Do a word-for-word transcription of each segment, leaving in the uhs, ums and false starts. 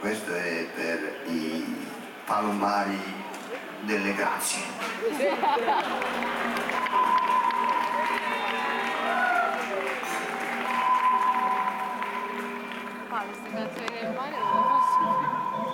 questo è per i palombari delle grazie. Ah, queste canzoni del mare non le posso.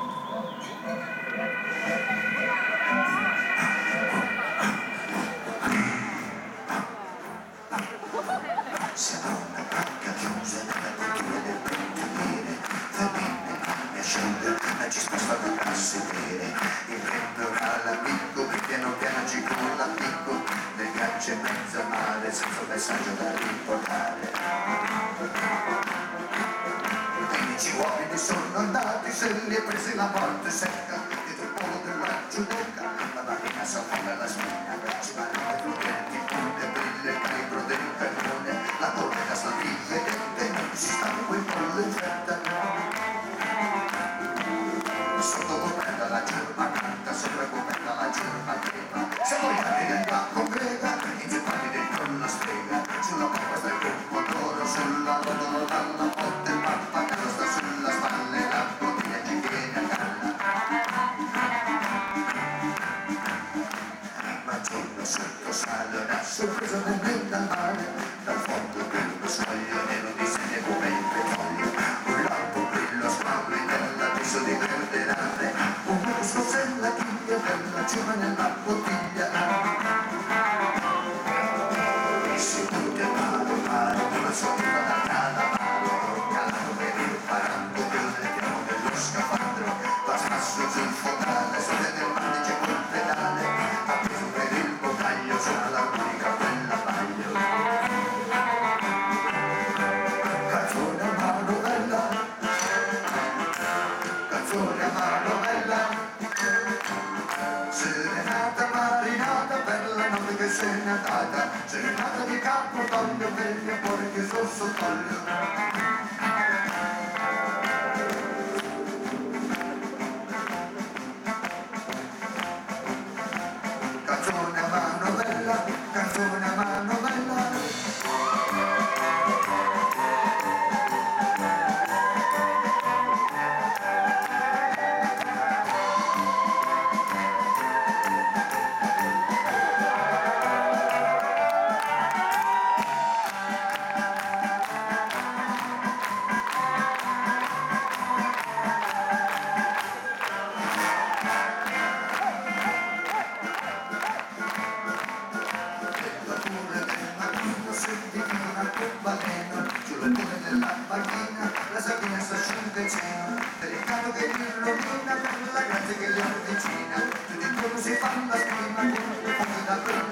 Sembra una barca chiusa nella cultura del pentoliere, famine, pane, asciuga, ma ci sposta da casse vere. Il temporale amico che piano piano ci culla l'amico, del ghiaccio in mezzo al mare, senza un messaggio da riportare. Quindici uomini sono andati, se li è presi la morte secca, dietro il polo del raggio bocca, la marina s'affonda la spina, ci vanno i prudenti, punte, brille, il calibro del cannone, la torretta sta differente, non si sta quel pollo in fretta. Sotto coperta la giurma canta, sopra coperta la giurma crema, siamo gli anni della congrega, inzeppati dentro una strega, sulla poppa sta il pomodoro, sulla rotola dalla botte il pappagallo sta sulla spalle, la bottiglia ci viene a galla. Ma giorno sotto sale una sorpresa tremenda al mare, dal fondo dello scoglio nero di sede come il petrolio, un lampo brillo squadro nell'avviso di perderare, un musco sella chiglia della ciuma nella bottiglia. Si tutti al mare, mare, una sorpresa da calamaro, calando per il parangolo, nel piano dello scafandro, va spasso sul focale, sopra del mare c'è quel pedale, appeso per il boccaglio, suona l'armonica quella baglio. Canzone a mano bella, canzone a mano bella, serenata marinata per la notte che se n'è andata, serenata di capo toglio per gli amori che sono sottoglio. Canzone a mano bella, canzone a mano bella. Sulle mura della macchina la sardina sta sul vicino, per il capo che mi rovina, per la grazia che gli avvicina, tutti intorno si fanno la stima, con le fuochi da prima.